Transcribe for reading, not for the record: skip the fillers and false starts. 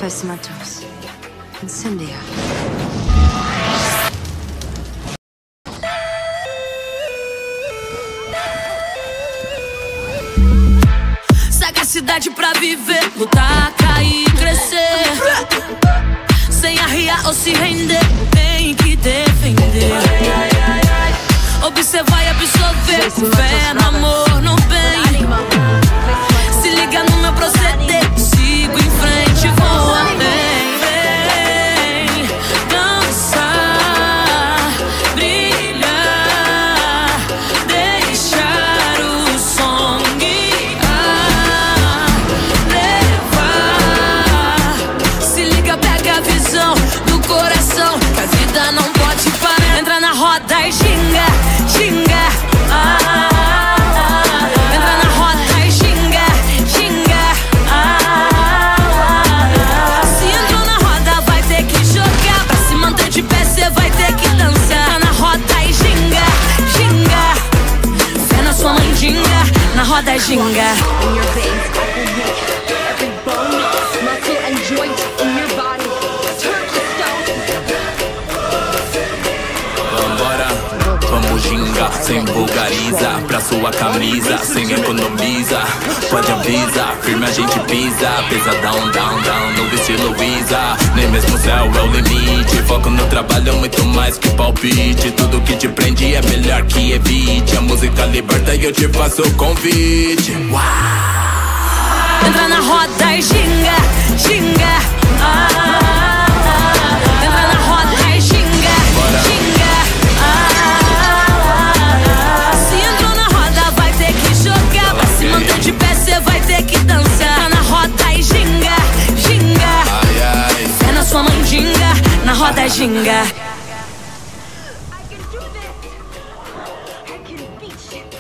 First Matos. Incendia. Sagacidade pra viver, lutar, cair, crescer. Sem arriar ou se render, tem que defender. Observar e absorver, com fé no amor, no bem. Se liga no meu proceder, sigo em frente, vou além. Vem dançar, brilhar, deixar o som guiar, levar. Se liga, pega a visão do coração, que a vida não pode parar. Entra na roda e xinga, xinga. Entra na roda e xinga, xinga. Se entrou na roda, vai ter que jogar. Pra se manter de pé, cê vai ter que dançar. Entra na roda e xinga, xinga. Fé na sua mandinga, na roda e ginga. Vamos gingar, sem vulgariza. Pra sua camisa, sem economiza. Pode avisar, firme a gente pisa. Pesadão, down, down, no estilo Luiza. Nem mesmo o céu é o limite. Foco no trabalho, muito mais que palpite. Tudo que te prende é melhor que evite. A música liberta e eu te faço o convite. Uau! Entra na roda e xinga, xinga. Entra na roda e xinga, xinga. Se entrou na roda, vai ter que jogar. Pra se manter de pé, cê vai ter que dançar. Entra na roda e xinga, xinga. Fé na sua mandinga, na roda e ginga. I can do this. I can beat you.